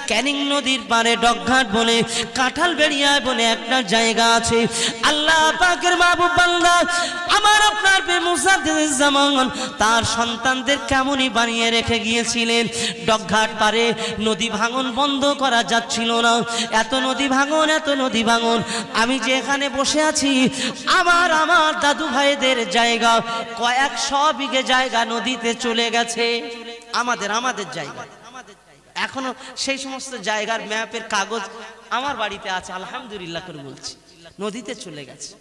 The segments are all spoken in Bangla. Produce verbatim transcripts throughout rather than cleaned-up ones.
ক্যানিং নদীর পারে ডকঘাট বলে কাঁঠাল বেড়িয়ায় বলে একটা জায়গা আছে। আল্লাহ পাকের মাহবুব বান্দা আমার আপনার পীর মুসাদ্দিদুজ্জামান তার সন্তানদের কেমনই বানিয়ে রেখে গিয়েছিলেন। ডকঘাট পারে নদী ভাঙন বন্ধ করা যাচ্ছিল না, এত নদী ভাঙন এত নদী ভাঙন। আমি যে এখানে বসে আছি আমার আমার দাদু ভাইদের জায়গা কয়েকশো বিঘে জায়গা নদীতে চলে গেছে। আমাদের আমাদের জায়গা এখনো সেই সমস্ত জায়গার ম্যাপের কাগজ আমার বাড়িতে আছে, আলহামদুলিল্লাহ করে বলছি, নদীতে চলে গেছে।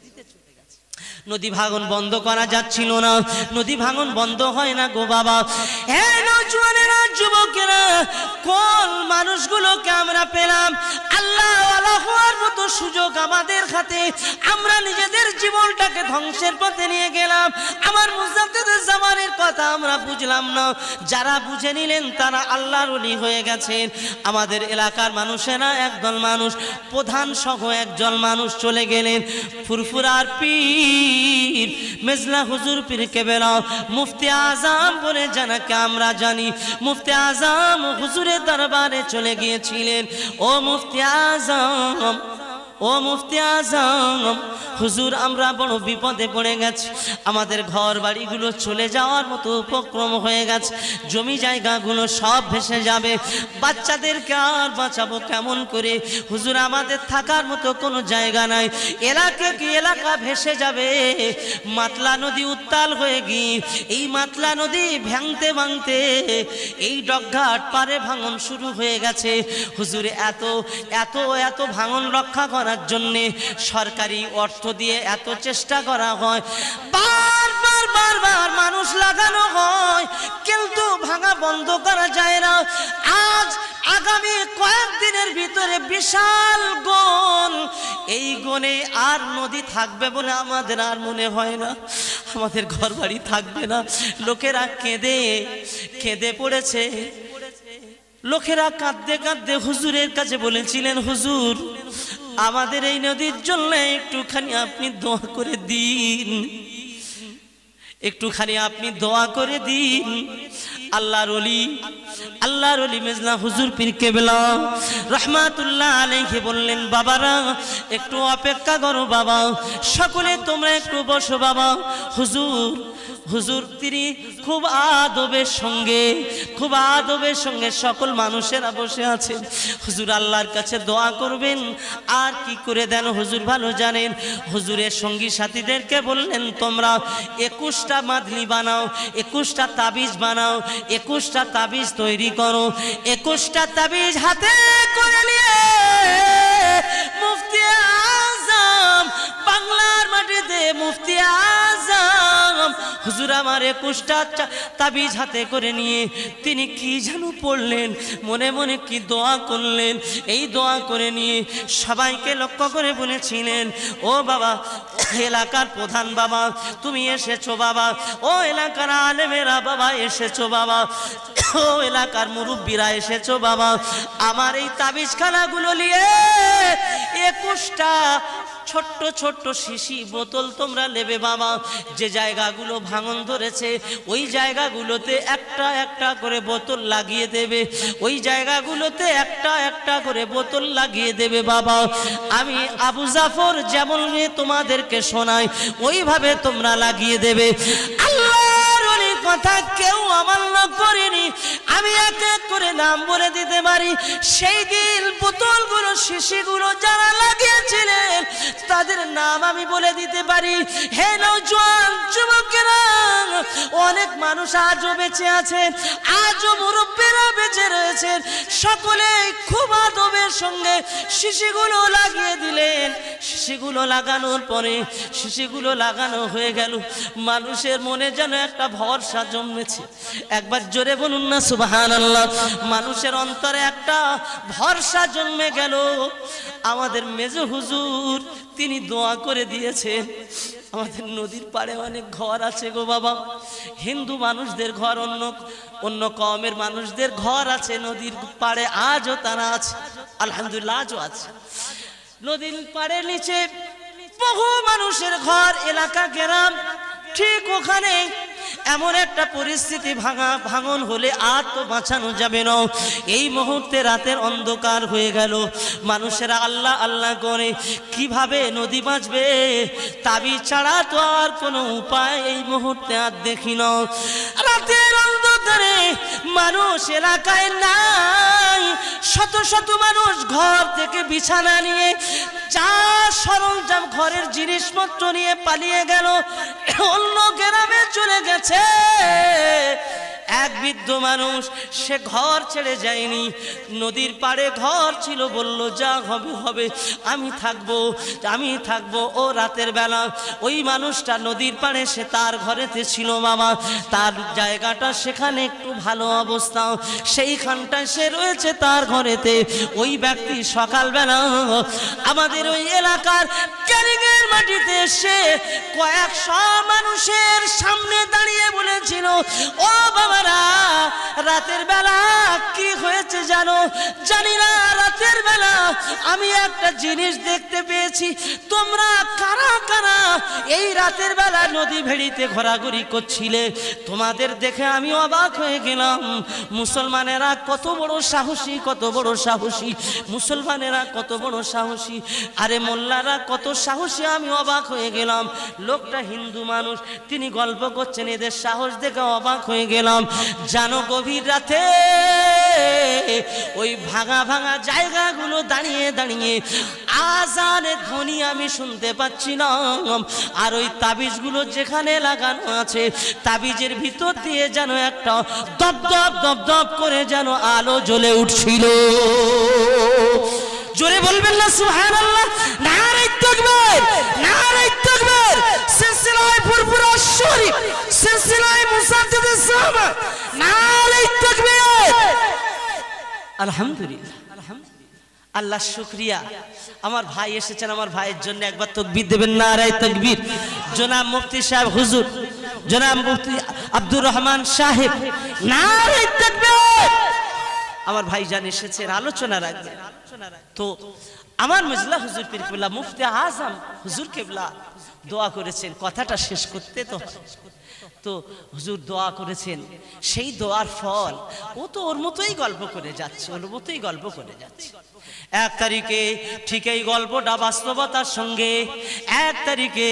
নদী ভাঙন বন্ধ করা যাচ্ছিল না, নদী ভাঙন বন্ধ হয় না গো বাবা। হে নওজওয়ানেরা, যুবকেরা, কোন মানুষগুলোকে আমরা পেলাম আল্লাহ ওয়ালা হওয়ার মতো সুযোগ আমাদের হাতে, আমরা নিজেদের জীবনটাকে ধ্বংসের পথে নিয়ে গেলাম। আমার মুজাদ্দিদুজ্জামানের কথা আমরা বুঝলাম না, যারা বুঝে নিলেন তারা আল্লাহর ওলি হয়ে গেছেন। আমাদের এলাকার মানুষেরা একদল মানুষ প্রধান সহ একজন মানুষ চলে গেলেন, ফুরফুরার পীর মেজলা হুজুর পীর কেবলা মুফতি আজম বলে যাকে আমরা জানি, মুফতি আজম হুজুরের দরবারে চলে গিয়েছিলেন। ও মুফতি আজম, ও মুফতি আজম হুজুর, আমরা বড় বিপদে পড়ে গেছি, আমাদের ঘর বাড়িগুলো চলে যাওয়ার মতো উপক্রম হয়ে গেছে, জমি জায়গাগুলো সব ভেসে যাবে, বাচ্চাদেরকে আর বাঁচাবো কেমন করে? হুজুর, আমাদের থাকার মতো কোনো জায়গা নাই, এলাকা কি এলাকা ভেসে যাবে। মাতলা নদী উত্তাল হয়ে গিয়ে এই মাতলা নদী ভাঙতে ভাঙতে এই ডকঘাট পারে ভাঙন শুরু হয়ে গেছে। হুজুর, এত এত এত ভাঙন রক্ষা করার জন্যে সরকারি অর্থ দিয়ে এত চেষ্টা করা হয়, বারবার বারবার মানুষ লাগানো হয়, কিন্তু ভাঙা বন্ধ করা যায় না। আজ আগামী কয়েকদিনের ভিতরে বিশাল গণ, এই গণে আর নদী থাকবে বলে আমাদের আর মনে হয় না, আমাদের ঘর বাড়ি থাকবে না। লোকেরা কেঁদে কেঁদে পড়েছে, লোকেরা কাঁদতে কাঁদতে হুজুরের কাছে বলেছিলেন, হুজুর আমাদের এই নদীর জন্য একটুখানি আপনি দোয়া করে দিন, একটুখানি আপনি দোয়া করে দিন। আল্লাহর ওলি আল্লাহর ওলি মেজলা হুজুর পীর কেবলা রহমাতুল্লাহ আলাইহি বললেন, বাবারা একটু অপেক্ষা করো বাবা, সকলে তোমরা একটু বসো বাবা। হুজুর হুজুর তিনি খুব আদবের সঙ্গে খুব আদবের সঙ্গে সকল মানুষেরা বসে আছেন। হুজুর আল্লাহর কাছে দোয়া করবেন, আর কি করে দেন হুজুর ভালো জানেন। হুজুরের সঙ্গী সাথীদেরকে বললেন, তোমরা একুশটা মাদলি বানাও, একুশটা তাবিজ বানাও, একুশটা তাবিজ তৈরি করো। একুশটা তাবিজ হাতে করে নিয়ে মুফতি আজম বাংলার মাটিতে মুফতি আজম হুজুর আমার একুশটা তাবিজ হাতে করে নিয়ে তিনি কি যেন পড়লেন, মনে মনে কি দোয়া করলেন। এই দোয়া করে নিয়ে সবাইকে লক্ষ্য করে বলেছিলেন, ও বাবা এলাকার প্রধান বাবা তুমি এসেছো বাবা, ও এলাকার আলেমেরা বাবা এসেছো বাবা, ও এলাকার মুরব্বীরা এসেছো বাবা, আমার এই তাবিজ খানাগুলো নিয়ে একুশটা ছোট্ট ছোট্ট শিশি বোতল তোমরা নেবে বাবা। যে জায়গাগুলো ভাঙন ধরেছে ওই জায়গাগুলোতে একটা একটা করে বোতল লাগিয়ে দেবে, ওই জায়গাগুলোতে একটা একটা করে বোতল লাগিয়ে দেবে বাবা। আমি আবু জাফর যেমন তোমাদেরকে শোনাই ওইভাবে তোমরা লাগিয়ে দেবে। আল্লাহর ওলির কথা কেউ আমল করেনি, আমি এক এক করে নাম বলে দিতে পারি। সেই দিন বোতলগুলো শিশিগুলো যারা লাগিয়েছিলেন তাদের নাম আমি বলে দিতে পারি। হে নওজোয়ান যুবকেরা, অনেক মানুষ আজও বেঁচে আছেন, আজও মুরব্বীরা বেঁচে রয়েছেন, সকলে খুব আদবের সঙ্গে শিশিগুলো লাগিয়ে দিলেন। শিশিগুলো লাগানোর পরে শিশিগুলো লাগানো হয়ে গেল, মানুষের মনে যেন একটা ভরসা জন্মেছে। একবার জোরে বলুন না সুবহানাল্লাহ। মানুষের অন্তরে একটা ভরসা জন্মে গেল। আমাদের মেজো হুজুর তিনি দোয়া করে দিয়েছেন। আমাদের নদীর পাড়ে অনেক ঘর আছে গো বাবা, হিন্দু মানুষদের ঘর, অন্য অন্য কওমের মানুষদের ঘর আছে নদীর পাড়ে, আজও তারা আছে, আলহামদুলিল্লাহ আজও আছে। নদীর পাড়ের নিচে বহু মানুষের ঘর, এলাকা গ্রাম, ঠিক ওখানে এমন একটা পরিস্থিতি ভাঙা ভাঙন হলে আর তো বাঁচানো যাবে না। এই মুহূর্তে রাতের অন্ধকার হয়ে গেল, মানুষেরা আল্লাহ আল্লাহ করে কিভাবে নদী বাঁচবে, তাবিজ ছাড়া তো আর কোনো উপায় এই মুহূর্তে আর দেখি না। রাতের অন্ধকারে মানুষ এলাকায় নাই, শত শত মানুষ ঘর থেকে বিছানা নিয়ে যা সরঞ্জাম ঘরের জিনিসপত্র নিয়ে পালিয়ে গেল, অন্য গ্রামে চলে গেছে। এক বৃদ্ধ মানুষ, সে ঘর ছেড়ে যায়নি, নদীর পাড়ে ঘর ছিল, বলল যা হবে হবে, আমি থাকবো আমি থাকবো ও রাতের বেলা ওই মানুষটা নদীর পাড়ে, সে তার ঘরেতে ছিল মামা, তার জায়গাটা সেখানে একটু ভালো অবস্থা, সেইখানটায় সে রয়েছে তার ঘরেতে। ওই ব্যক্তি সকালবেলা আমাদের ওই এলাকার ক্যারিংয়ের মাটিতে এসে কয়েকশো মানুষের সামনে দাঁড়িয়ে বলেছিল, ও বাবা রাতের বেলা কি হয়েছে জানো? জানি না, রাতের বেলা আমি একটা জিনিস দেখতে পেয়েছি। তোমরা কারা কারা এই রাতের বেলা নদী ভেড়িতে ঘোরাঘুরি করছিলে? তোমাদের দেখে আমি অবাক হয়ে গেলাম। মুসলমানেরা কত বড় সাহসী, কত বড় সাহসী মুসলমানেরা, কত বড় সাহসী, আরে মোল্লারা কত সাহসী, আমি অবাক হয়ে গেলাম। লোকটা হিন্দু মানুষ, তিনি গল্প করছেন, এদের সাহস দেখে অবাক হয়ে গেলাম। জানো, গভীর রাতে ওই ভাঙা ভাঙা জায়গাগুলো দাঁড়িয়ে দাঁড়িয়ে আজানের ধ্বনি আমি শুনতে পাচ্ছি না। আর ওই তাবিজগুলো যেখানে লাগানো আছে, তাবিজের ভিতর দিয়ে যেন একটা দপদপ দপদপ করে যেন আলো জ্বলে উঠছিল। জোরে বলবেন না সুবহানাল্লাহ? নারে তাকবীর, নারে তাকবীর। সিলসিলায়ে ফুরফুরা শরীফ, সিলসিলায়ে মুসাদ্দিদিস সাহাবা, নারে তাকবীর। আলহামদুলিল্লাহ, আল্লাহ শুকরিয়া। আমার ভাই এসেছেন, আমার ভাইয়ের জন্য একবার তাকবীর দেবেন, নারে তাকবীর। জনাব মুফতি সাহেব হুজুর, জনাব মুফতি আব্দুর রহমান সাহেব, নারে তাকবীর। আমার ভাইজান এসেছেন, আলোচনা রাখবেন। তো আমার মজলা হুজুর পীর কেবলা মুফতি আজম হুজুর কেবলা দোয়া করেছেন, কথাটা শেষ করতে তো তো হুজুর দোয়া করেছেন, সেই দোয়ার ফল ও তো ওর মতোই গল্প করে যাচ্ছে, ওর মতোই গল্প করে যাচ্ছে। এক তারিখে ঠিক এই গল্পটা বাস্তবতার সঙ্গে এক তারিখে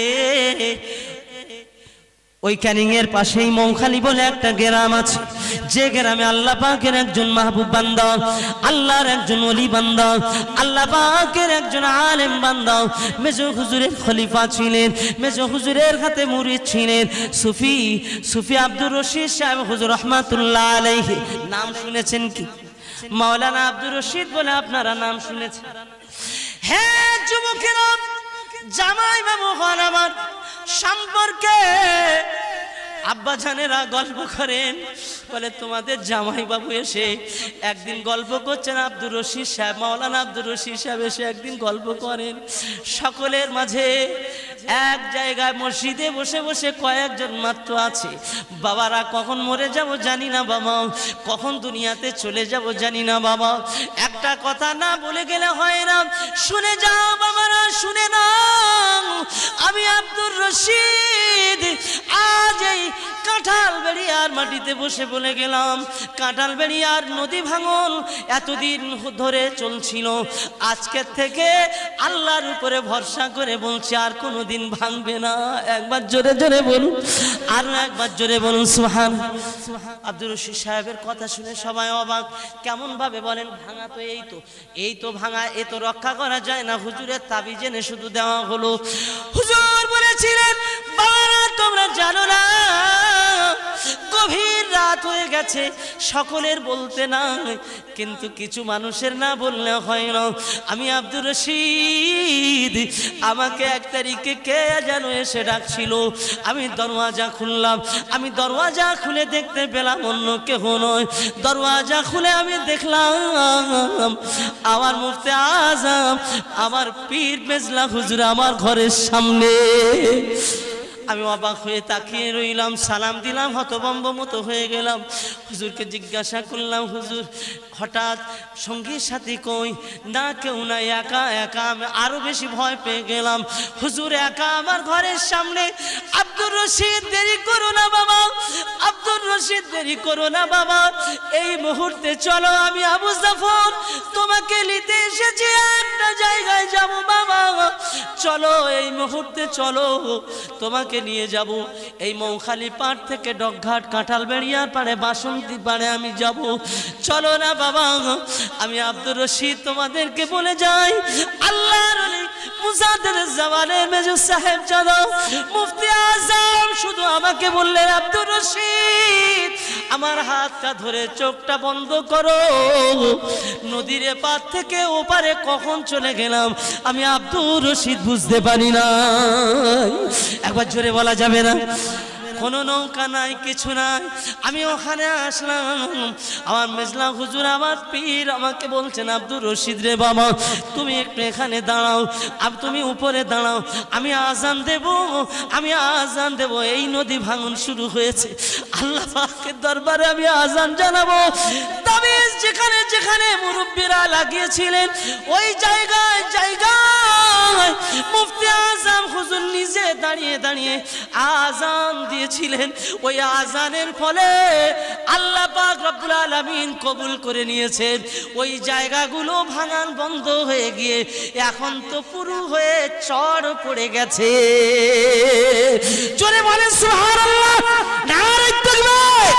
ওই ক্যানিং এর পাশেই মৌখালি বলে একটা গ্রাম আছে, যে গ্রামে আল্লাহ পাকের একজন মাহবুব বান্দা, আল্লাহর একজন ওলি বান্দা, আল্লাহ পাকের একজন আলেম বান্দা, মেজো হুজুরের খলিফা ছিলেন, মেজো হুজুরের হাতে মুরিদ ছিলেন সুফি সুফি আব্দুর রশিদ সাহেব হুজুর রাহমাতুল্লাহ আলাইহি। নাম শুনেছেন কি? মাওলানা আব্দুর রশিদ বলে আপনারা নাম শুনেছেন? হ্যাঁ যুবকেরা, জামাই বাবু হন আমার সম্পর্কে আব্বা জানেরা গল্প করেন, বলে তোমাদের জামাই বাবু এসে একদিন গল্প করছেন, আব্দুর রশিদ সাহেব, মাওলানা আব্দুর রশিদ সাহেব এসে একদিন গল্প করেন, সকলের মাঝে এক জায়গায় মসজিদে বসে বসে কয়েকজন মাত্র আছে। বাবারা কখন মরে যাব জানি না বাবা, কখন দুনিয়াতে চলে যাব জানি না বাবা, একটা কথা না বলে গেলে হয় না, শুনে যাও বাবারা, শুনে নাও। আমি আব্দুর রশিদ আজ এই কাঁঠাল বেড়িয়ার মাটিতে বসে বলে গেলাম, কাঁঠাল বেড়িয়ার নদী ভাঙন এতদিন ধরে চলছিল, আজকের থেকে আল্লাহর উপরে ভরসা করে বলছি আর কোনোদিন ভাঙবে না। একবার জোরে জোরে বলুন, আর একবার জোরে বলুন সুবহান। আব্দুর রশিদ সাহেবের কথা শুনে সবাই অবাক, কেমন ভাবে বলেন ভাঙা তো এই তো এই তো ভাঙা, এ তো রক্ষা করা যায় না, হুজুরের তাবিজ এনে শুধু দেওয়া হলো। হুজুর বলেছিলেন, বাবারা তোমরা জানো না, গভীর রাত হয়ে গেছে, সকলের বলতে না, কিন্তু কিছু মানুষের না বললে হয় না। আমি আব্দুর রশিদ, আমাকে এক তারিখে কে যেন এসে ডাকছিল, আমি দরওয়াজা খুললাম, আমি দরওয়াজা খুলে দেখতে পেলাম অন্য কেহ নয়, দরওয়াজা খুলে আমি দেখলাম আমার মুফতি আজম, আমার পীর মেজলা হুজুর আমার ঘরের সামনে। আমি অবাক হয়ে তাকিয়ে রইলাম, সালাম দিলাম, হতভম্ব মতো হয়ে গেলাম। হুজুরকে জিজ্ঞাসা করলাম, হুজুর হঠাৎ সঙ্গীর সাথে কই? না কেউ না, একা একা। আমি আরো বেশি ভয় পেয়ে গেলাম। হুজুর একা আমার ঘরের সামনে। আব্দুর রশিদ দেরি করো না বাবা, আব্দুর রশিদ দেরি করো না বাবা, এই মুহূর্তে চলো, আমি আবু জাফর তোমাকে নিতে এসেছি, একটা জায়গায় যাব বাবা, চলো এই মুহূর্তে চলো, তোমাকে নিয়ে যাব। এই মৌখালি পাড় থেকে ডকঘাট কাঁঠাল বেড়িয়ার পাড়ে বাসন্তী পাড়ে আমি যাব, চলো না বাবা। আমি আব্দুর রশিদ তোমাদেরকে বলে যাই, আল্লাহর ওলি মুজাদ্দেদ জামানের মেজু সাহেব জানো মুফতি আজম শুধু আমাকে বললেন, আব্দুর রশিদ আমার হাতটা ধরে চোখটা বন্ধ করো, নদীর এপার থেকে ওপারে কখন চলে গেলাম আমি আব্দুর রশিদ বুঝতে পারি না। একবার জোরে বলা যাবে না? কোনো নৌকা নাই, কিছু নাই। আমি ওখানে আসলাম, আমার মেজলা হুজুর আমার পীর আমাকে বলছেন, আব্দুর রশিদ রে বাবা তুমি একটু এখানে দাঁড়াও, আর তুমি উপরে দাঁড়াও, আমি আজান দেব, আমি আজান দেব। এই নদী ভাঙন শুরু হয়েছে, আল্লাহ পাকের দরবারে আমি আজান জানাবো। তবে যেখানে যেখানে মুরব্বীরা লাগিয়েছিলেন ওই জায়গায় জায়গায় মুফতি আজম হুজুর নিজে দাঁড়িয়ে দাঁড়িয়ে আজান দিয়েছিলেন। ওই আজানের ফলে আল্লাহ পাক রব্বুল আলামিন কবুল করে নিয়েছেন। ওই জায়গাগুলো ভাঙান বন্ধ হয়ে গিয়ে এখন তো পুরো হয়ে চড় পড়ে গেছে। জোরে বলেন সুবহানাল্লাহ, নারে তাকবীর।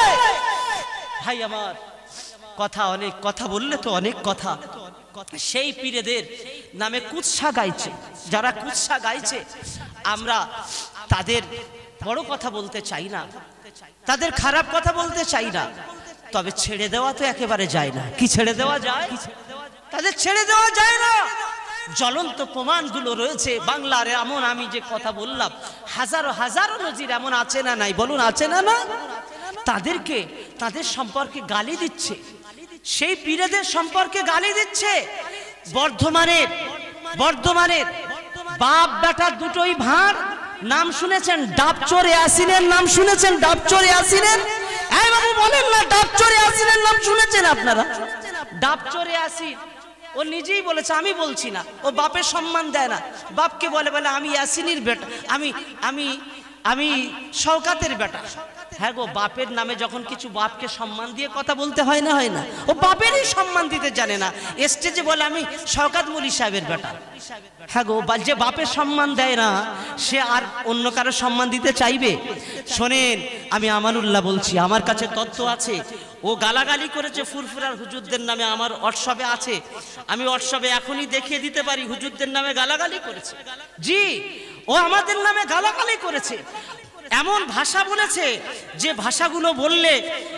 ভাই আমার কথা অনেক, কথা বললে তো অনেক কথা। সেই পীরেদের নামে কুৎসা গাইছে, যারা কুৎসা গাইছে আমরা তাদের বড় কথা বলতে চাই না, তাদের খারাপ কথা বলতে চাই না, তবে ছেড়ে দেওয়া তো একেবারে যায় না। কি ছেড়ে দেওয়া যায়? তাদের ছেড়ে দেওয়া যায় না। জ্বলন্ত প্রমাণগুলো রয়েছে বাংলার। এমন আমি যে কথা বললাম, হাজারো হাজারো নজির এমন আছে না নাই? বলুন আছে না না? তাদেরকে তাদের সম্পর্কে গালি দিচ্ছে, সেই পীরেদের সম্পর্কে গালি দিচ্ছে। বর্ধমানের বর্ধমানের বাপ বেটা দুটোই ভাঁড়, নাম শুনেছেন? ডাবচোর ইয়াসিনের নাম শুনেছেন? ডাবচোর ইয়াসিনের, এই বাবু বলেন না, ডাবচোর ইয়াসিনের নাম শুনেছেন আপনারা? ডাবচোর ইয়াসিন ও নিজেই বলেছে, আমি বলছি না। ও বাপের সম্মান দেয় না, বাপকে বলে বলে আমি ইয়াসিনের বেটা, আমি আমি আমি শওকাতের বেটা। হ্যাঁ গো, বাপের নামে যখন কিছু বাপকে সম্মান দিয়ে কথা বলতে হয় না, হয় না? ও বাপেরই সম্মান দিতে জানে না, স্টেজে বলে আমি শওকাত মলি সাহেবের বেটা। হ্যাঁ গো, যে বাপের সম্মান দেয় না সে আর অন্য কারো সম্মান দিতে চাইবে? শোনেন, আমি আমানুল্লাহ বলছি, আমার কাছে তথ্য আছে। ও গালাগালি করেছে ফুরফুরার হুজুরদের নামে, আমার হোয়াটসঅ্যাপে আছে, আমি হোয়াটসঅ্যাপে এখনই দেখিয়ে দিতে পারি। হুজুরদের নামে গালাগালি করেছে, জি, ও আমাদের নামে গালাগালি করেছে। এমন ভাষা বলেছে যে ভাষাগুলো বললে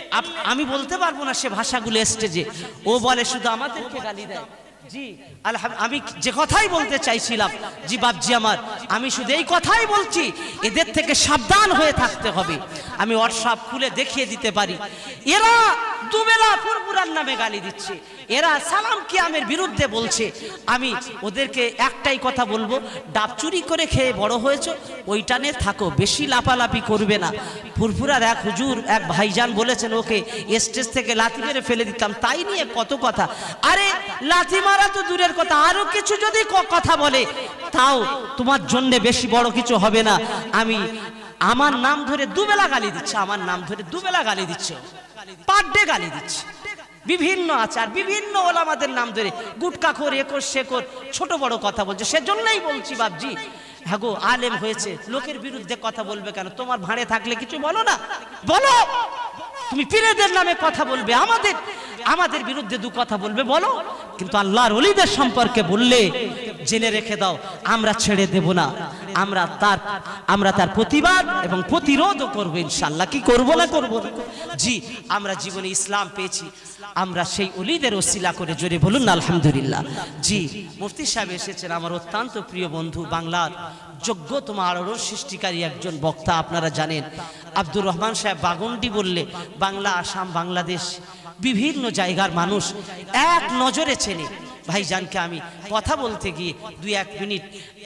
আমি বলতে পারবো না, সে ভাষাগুলো স্টেজে ও বলে, শুধু আমাদেরকে গালি দেয়। জি আলহামদুলিল্লাহ, আমি যে কথাই বলতে চাইছিলাম, জি বাপজি আমার, আমি শুধু এই কথাই বলছি, এদের থেকে সাবধান হয়ে থাকতে হবে। আমি হোয়াটসঅ্যাপ খুলে দেখিয়ে দিতে পারি। এরা দুবেলা ফুরফুরার নামে গালি দিচ্ছে, এরা সালাম কিয়ামের বিরুদ্ধে বলছে। আমি ওদেরকে একটাই কথা বলবো, ডাব চুরি করে খেয়ে বড় হয়েছে, ওইটানে থাকো, বেশি লাপালাপি করবে না। ফুরফুরার এক হুজুর, এক ভাইজান বলেছেন ওকে স্টেজ থেকে লাথি মেরে ফেলে দিতাম, তাই নিয়ে কত কথা। আরে লাথি মারা তো দূরের কথা, আরো কিছু যদি কথা বলে তাও তোমার জন্য বেশি বড় কিছু হবে না। আমি আমার নাম ধরে দুবেলা গালি দিচ্ছে, আমার নাম ধরে দুবেলা গালি দিচ্ছে, পার ডে গালি দিচ্ছে। বিভিন্ন আচার, বিভিন্ন ওলামাদের নাম ধরে গুটকা খোর, একর শেকর, ছোট বড় কথা বলছে। সেজন্যই বলছি বাপজি, হ্যাঁ গো, আলেম হয়েছে, লোকের বিরুদ্ধে কথা বলবে কেন? তোমার ভাঁড়ে থাকলে কিছু বলো না, বলো। তুমি পীরেদের নামে কথা বলবে, আমাদের আমাদের বিরুদ্ধে দু কথা বলবে, বলো। কিন্তু আল্লাহর ওলিদের সম্পর্কে বললে জেনে রেখে দাও, আমরা ছেড়ে দেব না, আমরা তার আমরা তার প্রতিবাদ এবং প্রতিরোধও করবো ইনশাআল্লাহ। কি করব না? করব না। জি, আমরা জীবনে ইসলাম পেয়েছি, আমরা সেই ওলিদের ওসিলা করে জোরে বলুন না আলহামদুলিল্লাহ। জি, মুফতি সাহেব এসেছেন, আমার অত্যন্ত প্রিয় বন্ধু, বাংলার যোগ্যতম আলোড়ন সৃষ্টিকারী একজন বক্তা। আপনারা জানেন আব্দুর রহমান সাহেব বাগন্ডি বললে বাংলা, আসাম, বাংলাদেশ বিভিন্ন জায়গার মানুষ এক নজরে চেনে। ভাইজানকে আমি কথা বলতে গিয়ে দুই এক মিনিট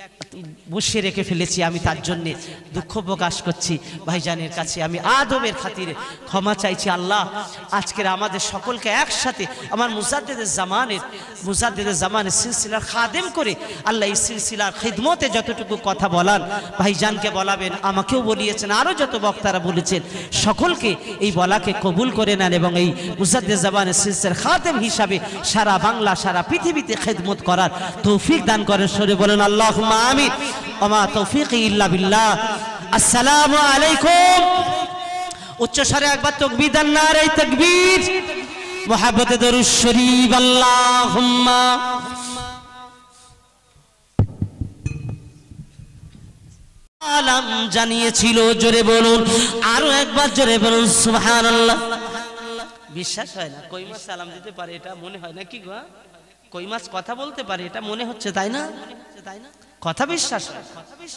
বসে রেখে ফেলেছি, আমি তার জন্য দুঃখ প্রকাশ করছি। ভাইজানের কাছে আমি আদবের খাতিরে ক্ষমা চাইছি। আল্লাহ আজকের আমাদের সকলকে একসাথে আমার মুজাদ্দিদে জামানের মুজাদ্দিদে জামানের সিলসিলার খাদেম করে আল্লাহ এই সিলসিলার খিদমতে যতটুকু কথা বলান ভাইজানকে বলাবেন, আমাকেও বলিয়েছেন, আরও যত বক্তারা বলেছেন সকলকে এই বলাকে কবুল করে নেন এবং এই মুজাদ্দিদে জামানের সিলসিলার খাদেম হিসাবে সারা বাংলা সারা পৃথিবীতে খিদমত করার তৌফিক দান করেন। সরে বলেন আল্লাহুম্মা আমিন। ওমা তৌফিকি ইল্লা বিল্লাহ। আসসালামু আলাইকুম। উচ্চ স্বরে একবার তাকবীর দেন, নারে তাকবীর। মুহাব্বতে দরুদ শরীফ। আল্লাহুম্মা সালাম জানিয়েছিল, জোরে বলুন, আরো একবার জোরে বলুন সুবহানাল্লাহ। বিশ্বাস হয় না কই মাছ সালাম দিতে পারে, এটা মনে হয় না কি গো? কই মাছ কথা বলতে পারে, এটা মনে হচ্ছে, তাই না? তাই না? কথা বিশ্বাস হয়?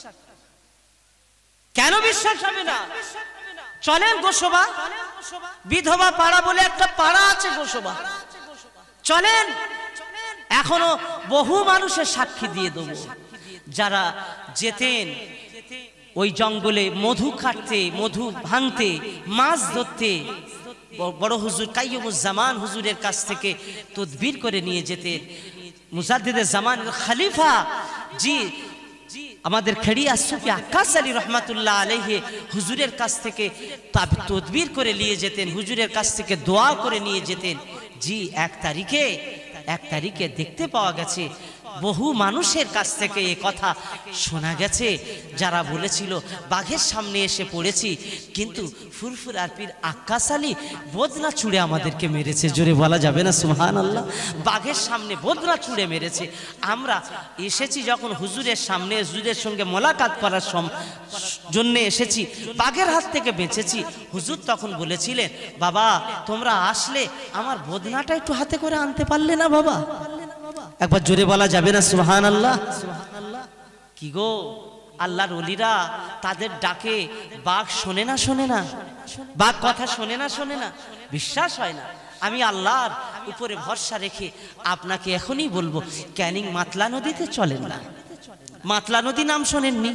কেন বিশ্বাস হবে না? চলেন গোসবা বিধবা পাড়া বলে একটা পাড়া আছে গোসবা, চলেন। এখনো বহু মানুষের সাক্ষী দিয়ে দেবো যারা যেতেন ওই জঙ্গলে মধু কাটতে, মধু ভাঙতে, মাছ ধরতে। বড় হুজুর কাইয়ুমুজ্জামান হুজুরের কাছ থেকে তদবির করে নিয়ে যেতেন। মুজাদ্দিদে জামানের খলিফা জি আমাদের খেড়িয়া সুফি আক্কাস আলী রহমাতুল্লাহ আলাইহি হুজুরের কাছ থেকে তদবির করে নিয়ে যেতেন, হুজুরের কাছ থেকে দোয়া করে নিয়ে যেতেন। জি এক তারিখে এক তারিখে দেখতে পাওয়া গেছে, বহু মানুষের কাছ থেকে এ কথা শোনা গেছে যারা বলেছিল বাঘের সামনে এসে পড়েছি, কিন্তু ফুরফুরার পীর আক্কাস আলী বদনা ছুঁড়ে আমাদেরকে মেরেছে। জোরে বলা যাবে না সুবহানাল্লাহ? বাঘের সামনে বদনা ছুঁড়ে মেরেছে। আমরা এসেছি যখন হুজুরের সামনে, হুজুরের সঙ্গে মোলাকাত করার জন্য এসেছি, বাঘের হাত থেকে বেঁচেছি। হুজুর তখন বলেছিলেন, বাবা তোমরা আসলে আমার বদনাটা একটু হাতে করে আনতে পারলে না বাবা? একবার জোরে বলা যাবে না সুবহানাল্লাহ? কি গো, আল্লাহর ওলিরা তাদের ডাকে বাঘ শোনে না শোনে না? বাঘ কথা শোনে না শোনে না? বিশ্বাস হয় না। আমি আল্লাহর উপরে ভরসা রেখে আপনাকে এখনই বলবো, ক্যানিং মাতলা নদীতে চলেন না। মাতলা নদী নাম শোনেননি?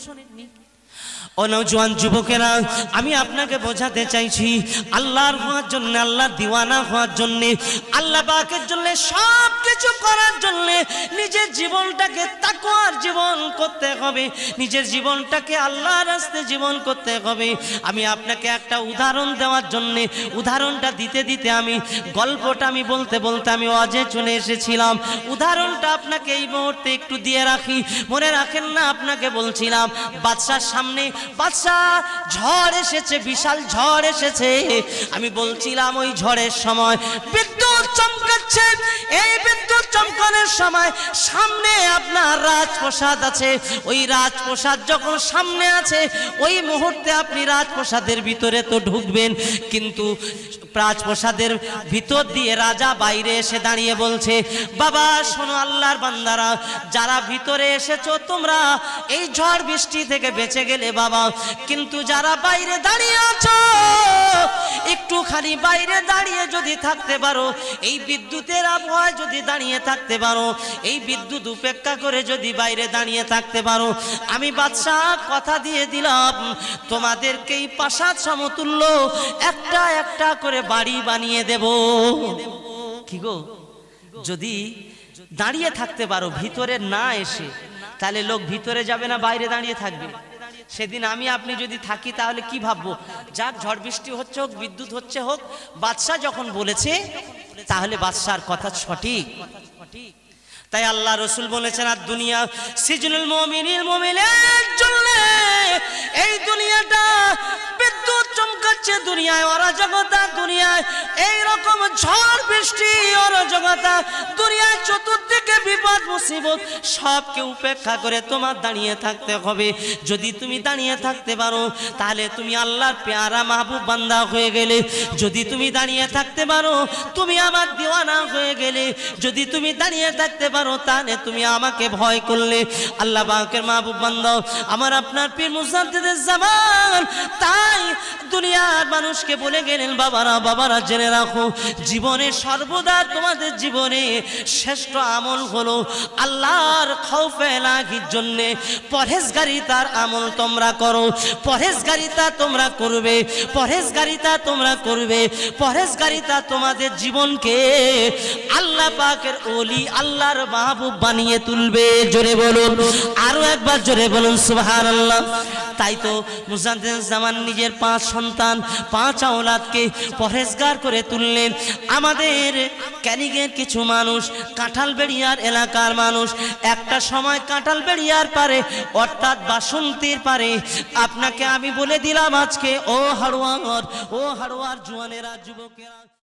ও নওজোয়ান যুবকেরা, আমি আপনাকে বোঝাতে চাইছি, আল্লাহর হওয়ার জন্য, আল্লাহর দিওয়ানা হওয়ার জন্য, আল্লাহ পাকের জন্য সব কিছু করার জন্য নিজের জীবনটাকে তাকওয়ার জীবন করতে হবে, নিজের জীবনটাকে আল্লাহর রাস্তায় জীবন করতে হবে। আমি আপনাকে একটা উদাহরণ দেওয়ার জন্য, উদাহরণটা দিতে দিতে আমি গল্পটা আমি বলতে বলতে আমি ওয়াজে চলে এসেছিলাম। উদাহরণটা আপনাকে এই মুহূর্তে একটু দিয়ে রাখি, মনে রাখেন না? আপনাকে বলছিলাম বাদশার সামনে বাদশাহ ঝড় এসেছে, বিশাল ঝড় এসেছে। আমি বলছিলাম ওই ঝড়ের সময় বিদ্যুৎ চমকাচ্ছে। এই বিদ্যুৎ চমকানোর সময় সামনে আপনার রাজপ্রাসাদ আছে। ওই রাজপ্রাসাদ যখন সামনে আছে, ওই মুহূর্তে আপনি রাজপ্রাসাদের ভিতরে তো ঢুকবেন, কিন্তু রাজপ্রাসাদের ভিতর দিয়ে রাজা বাইরে এসে দাঁড়িয়ে বলছে, বাবা শোনো আল্লাহর বান্দারা, যারা ভিতরে এসেছো তোমরা এই ঝড় বৃষ্টি থেকে বেঁচে গেলে বাবা, কিন্তু যারা বাইরে দাঁড়িয়ে আছো একটুখানি বাইরে দাঁড়িয়ে যদি থাকতে পারো, এই বিদ্যুতের আবহাওয়ায় যদি দাঁড়িয়ে থাকতে পারো, এই বিদ্যুৎ উপেক্ষা করে যদি বাইরে দাঁড়িয়ে থাকতে পারো, আমি বাদশাহ কথা দিয়ে দিলাম তোমাদেরকে এই প্রাসাদ সমতুল্য একটা একটা করে বাড়ি বানিয়ে দেব। কি গো, যদি দাঁড়িয়ে থাকতে পারো ভিতরে না এসে, তাহলে লোক ভিতরে যাবে না, বাইরে দাঁড়িয়ে থাকবে। সেদিন আমি আপনি যদি থাকি তাহলে কি ভাববো? যাক ঝড় বৃষ্টি হচ্ছে হোক, বিদ্যুৎ হচ্ছে হোক, বাদশাহ যখন বলেছে তাহলে বাদশার কথা সঠিক। তাই আল্লাহ রসুল বলেছেন, আর দুনিয়া সিজনুল মুমিনিল মুমিনের জন্য, এই দুনিয়াটা বিদ্যুৎ চমকাচ্ছে, দুনিয়ায় অরাজকতা, দুনিয়ায় এই রকম ঝড় বৃষ্টি, অরাজকতা, দুনিয়ায় চতুর্দিকে বিপদ মুসিবত, সবকে উপেক্ষা করে তোমার দাঁড়িয়ে থাকতে হবে। যদি তুমি দাঁড়িয়ে থাকতে পারো তাহলে তুমি আল্লাহর পেয়ারা মাহবুব বান্দা হয়ে গেলে। যদি তুমি দাঁড়িয়ে থাকতে পারো তুমি আমার দিওয়ানা হয়ে গেলে। যদি তুমি দাঁড়িয়ে থাকতে পারো তাহলে তুমি আমাকে ভয় করলে। আল্লাহ পাকের মাহবুব বান্দা আমার আপনার পীর মুজাদ্দিদে জামান তাই দুনিয়ার মানুষকে বলে গেলেন, বাবারা বাবারা জেনে রাখো, জীবনে সর্বদা তোমাদের জীবনে শ্রেষ্ঠ আমল হলো আল্লাহর খৌফে এলাহির জন্য পরহেজগারিতার আমল তোমরা করো, পরহেজগারিতা তোমরা করবে, পরহেজগারিতা তোমরা করবে, পরহেজগারিতা তোমাদের জীবনকে আল্লাহ পাকের ওলি আল্লাহর মাহবুব বানিয়ে তুলবে। জোরে বলুন, আরো একবার জোরে বলুন সুবহানাল্লাহ। তাই তো মুজাদ্দিদুজ্জামান নিজের পাঁচ সন্তান পাঁচ আওলাদকে পরহেজগার করে তুললেন। আমাদের ক্যানিগের কিছু মানুষ কাঁঠালবেড়িয়ার এলাকার মানুষ একটা সময় কাঁঠালবেড়িয়ার পারে অর্থাৎ বাসন্তীর পারে, আপনাকে আমি বলে দিলাম আজকে ও হাড়োয়ার, ও হাড়োয়ার জওয়ানেরা, যুবকেরা।